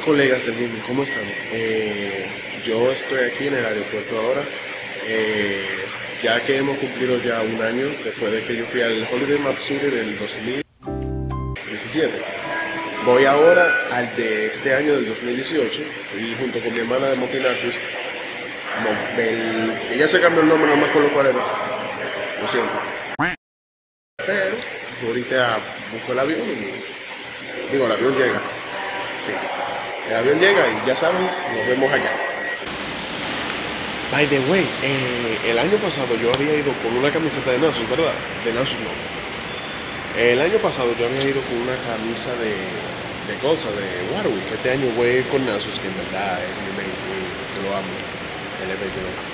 colegas del gaming, ¿cómo están? Yo estoy aquí en el aeropuerto ahora, ya que hemos cumplido ya un año después de que yo fui al Holiday Matsuri del 2017. Voy ahora al de este año del 2018 y junto con mi hermana de Muffin Artist, ella se cambió el nombre, no me acuerdo cuál era, lo siento. Pero ahorita busco el avión y digo, el avión llega. Sí. El avión llega y ya saben, nos vemos allá. By the way, el año pasado yo había ido con una camiseta de Nasus, ¿verdad? De Nasus no. El año pasado yo había ido con una camisa de Warwick. Este año voy a ir con Nasus, que en verdad es mi main, que lo amo. El evento.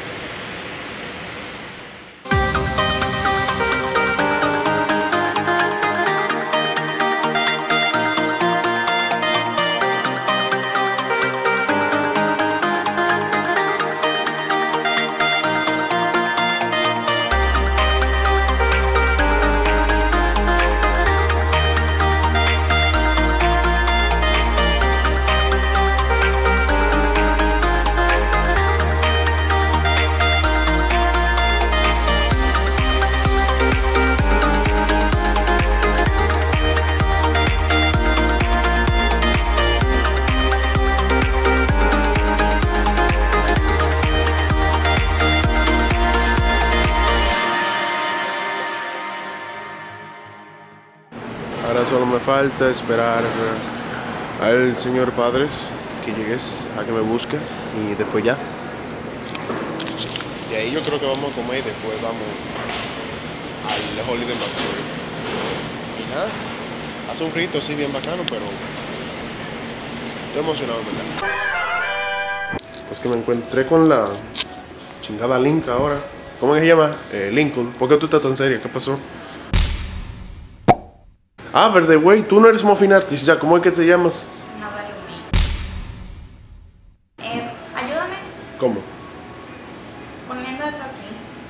Ahora solo me falta esperar al señor Padres que llegues a que me busque y después ya. Y ahí yo creo que vamos a comer y después vamos al Holiday Matsuri. Y nada, hace un rito así bien bacano, pero estoy emocionado, ¿verdad? Pues que me encontré con la chingada Link ahora. ¿Cómo se llama? Lincoln. ¿Por qué tú estás tan serio? ¿Qué pasó? Ah, verde, güey, tú no eres Muffin Artist ya, ¿cómo es que te llamas? Navalumi. Ayúdame ¿Cómo? poniendo esto aquí.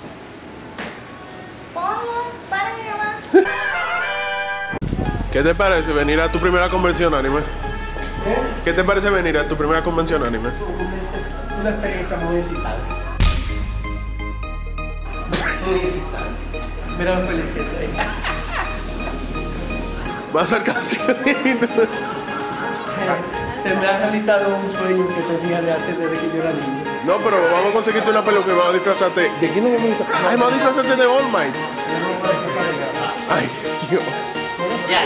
Ponlo, para de grabar. ¿Qué te parece venir a tu primera convención anime? ¿Qué te parece venir a tu primera convención anime? Una experiencia muy excitante. Muy excitante. Mira lo feliz que estoy. Vas al castillo. Se me ha realizado un sueño que tenía de hace desde que yo era niño. No, pero vamos a conseguirte una peluca y vamos a disfrazarte. ¿De quién nos vamos a disfrazar? Ay, vamos a disfrazarte de All Might. Ay, Dios. Ya.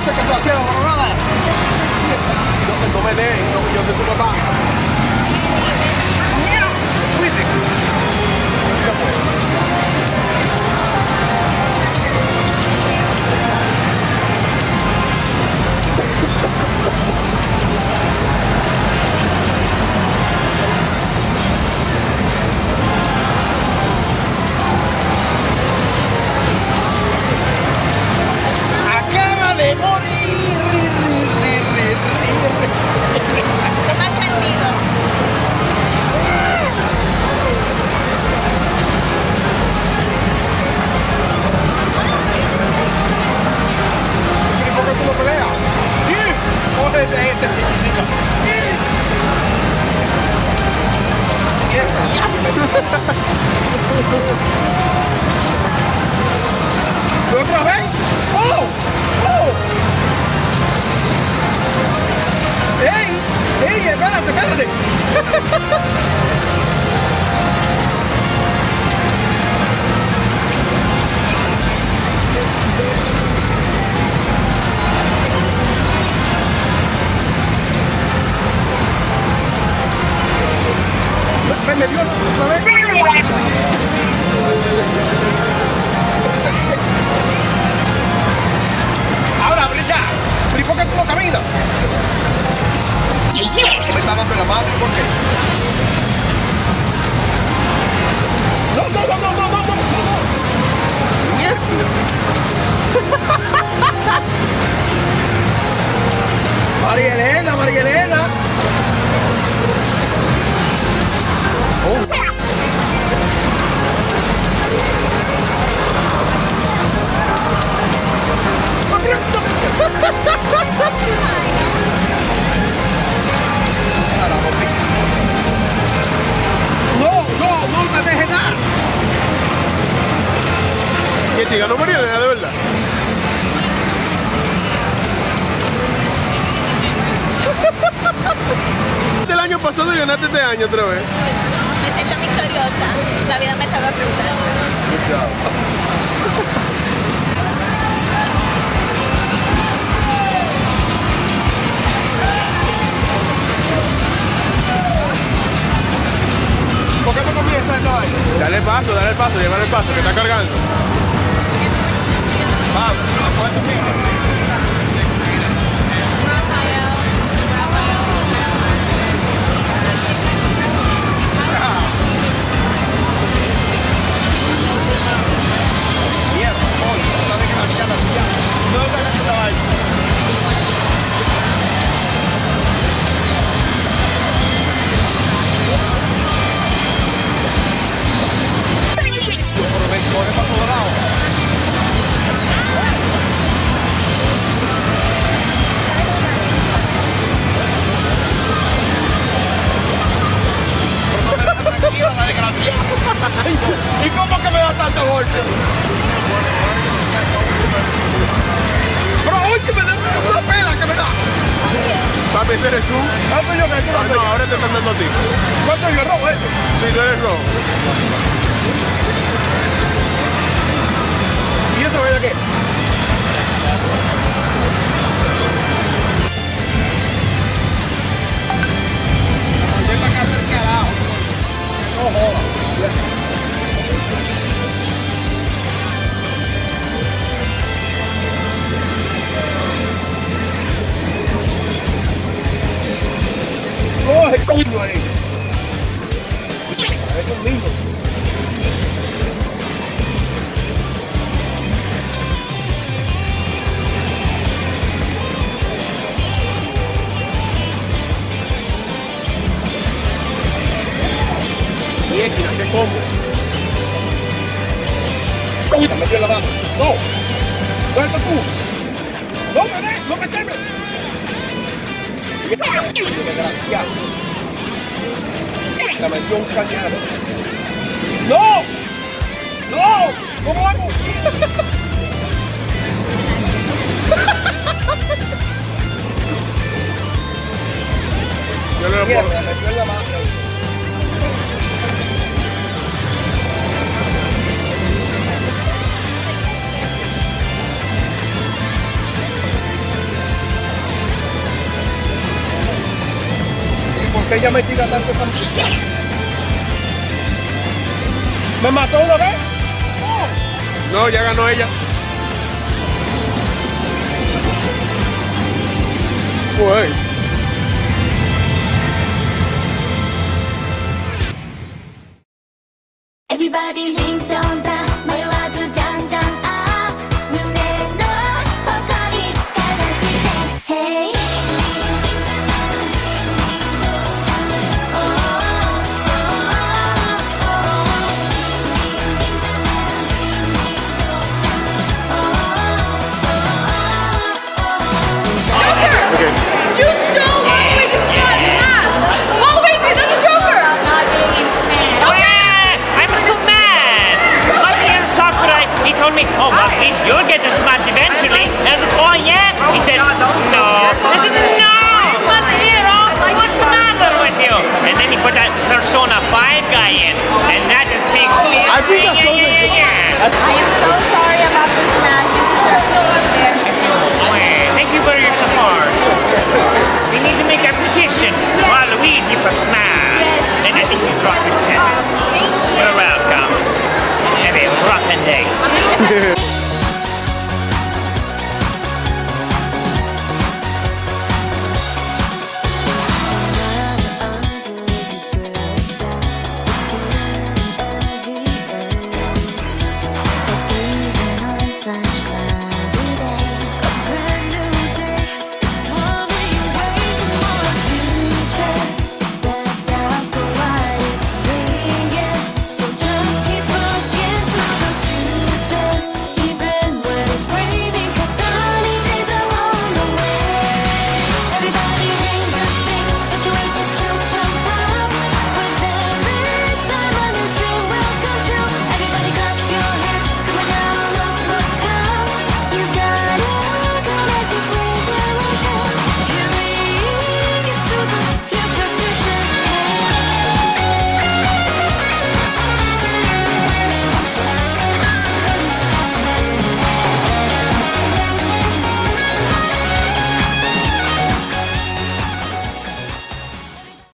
sé qué estoy haciendo, pero nada. No me dejes, yo soy tu papá. Fuiste. ¿Qué fue? Acaba de morir. ¿Qué más sentido? ¿Y por qué tú no peleas? Cógete este chiquitito. ¿Y otra vez? ¡Oh! ¡Oh! ¡Ey! ¡Ey! Espérate, espérate. Me dio otra vez. Ahora, brilla. ¿Y por qué tú no caminas? Me está dando la madre, ¿por qué? No, no, no, no, no, no, no, no. Mierda. María Elena, María Elena. No, no, no me dejes nada. ¿Qué chica? ¿No María Elena, de verdad? Del año pasado y ganaste este año otra vez. Me siento victoriosa. La vida me salva frutas. Good job. ¿Por qué no comienzas esta vaina? Dale el paso, llévale el paso, que está cargando. Vamos, acuérdate tu micro. Mierda, coño, no sabes que la mierda ya. No sabes esta vaina. Corre para todos lados. ¿Y cómo que me da tanto golpe? Pero hoy que me da una pela que me da. Papi, ¿ese eres tú? ¿Cuánto yo que tú Ah, no, ahora te están dando a ti. ¿Cuánto yo robo esto? Sí, tú eres rojo. ¿Y eso vaina qué? Ven para acá hacer carajo. No jodas. Coge el coño ahí. Es un niño. Y esquina, ¿qué combo? Me metió en la mano. No. ¿Dónde estás tú? No me des, no me quemes. Desgraciado. La metió un cañado. ¡No! ¡No! ¿Cómo hago? Yo no lo Mierda, puedo. me metió en la mano. que ella me tira tanto esa... ¿Me mató una vez? No, ya ganó ella. Uy. Everybody ring down down迷わずじゃんじゃんアップ胸の誇りかざして Hey You stole Waluigi's Smash! Waluigi, that's a Joker! I'm not being smashed. I'm so mad! Must be in Sakurai. He told me, oh, well, at least you'll get the Smash eventually.